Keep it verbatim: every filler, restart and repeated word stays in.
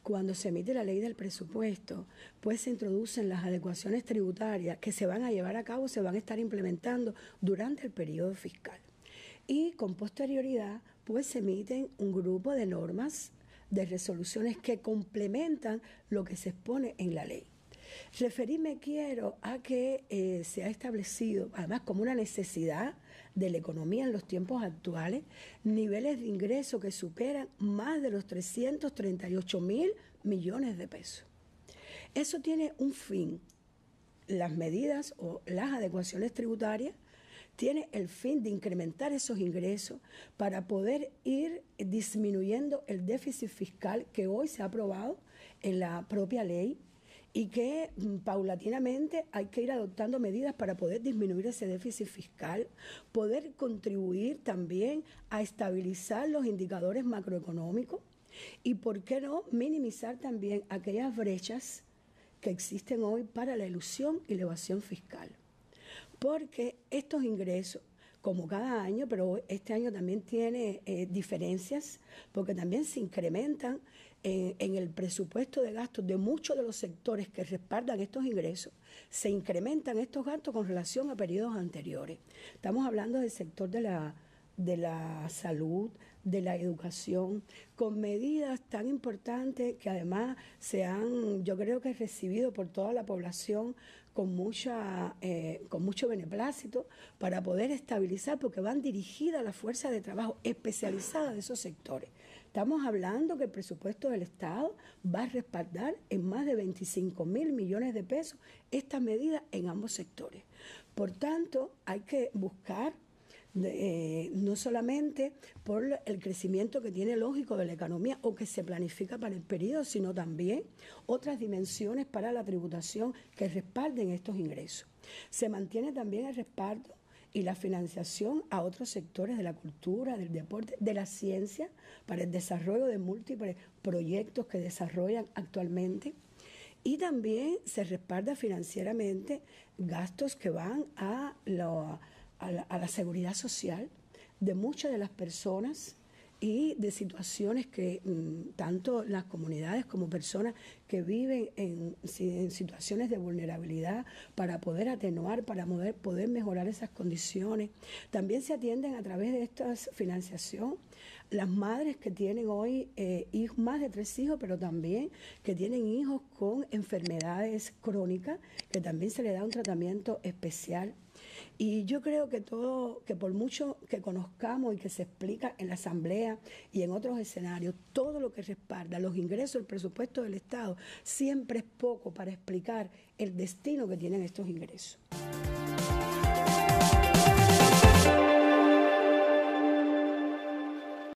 cuando se emite la ley del presupuesto, pues se introducen las adecuaciones tributarias que se van a llevar a cabo, se van a estar implementando durante el periodo fiscal. Y con posterioridad, pues se emiten un grupo de normas, de resoluciones que complementan lo que se expone en la ley. Referirme quiero a que eh, se ha establecido, además como una necesidad de la economía en los tiempos actuales, niveles de ingreso que superan más de los trescientos treinta y ocho mil millones de pesos. Eso tiene un fin. Las medidas o las adecuaciones tributarias tiene el fin de incrementar esos ingresos para poder ir disminuyendo el déficit fiscal que hoy se ha aprobado en la propia ley y que paulatinamente hay que ir adoptando medidas para poder disminuir ese déficit fiscal, poder contribuir también a estabilizar los indicadores macroeconómicos y, ¿por qué no?, minimizar también aquellas brechas que existen hoy para la elusión y la evasión fiscal. Porque estos ingresos, como cada año, pero este año también tiene eh, diferencias, porque también se incrementan eh, en el presupuesto de gastos de muchos de los sectores que respaldan estos ingresos, se incrementan estos gastos con relación a periodos anteriores. Estamos hablando del sector de la de la salud, de la educación, con medidas tan importantes que además se han, yo creo que recibido por toda la población con mucha, eh, con mucho beneplácito para poder estabilizar, porque van dirigidas a la fuerza de trabajo especializada de esos sectores. Estamos hablando que el presupuesto del Estado va a respaldar en más de veinticinco mil millones de pesos estas medidas en ambos sectores. Por tanto, hay que buscar Eh, no solamente por el crecimiento que tiene lógico de la economía o que se planifica para el periodo, sino también otras dimensiones para la tributación que respalden estos ingresos. Se mantiene también el respaldo y la financiación a otros sectores de la cultura, del deporte, de la ciencia, para el desarrollo de múltiples proyectos que desarrollan actualmente. Y también se respalda financieramente gastos que van a la A la, a la seguridad social de muchas de las personas y de situaciones que mmm, tanto las comunidades como personas que viven en, en situaciones de vulnerabilidad, para poder atenuar, para poder, poder mejorar esas condiciones. También se atienden a través de esta financiación las madres que tienen hoy eh, hijos, más de tres hijos, pero también que tienen hijos con enfermedades crónicas, que también se les da un tratamiento especial. Y yo creo que todo, que por mucho que conozcamos y que se explica en la Asamblea y en otros escenarios, todo lo que respalda los ingresos del presupuesto del Estado, siempre es poco para explicar el destino que tienen estos ingresos.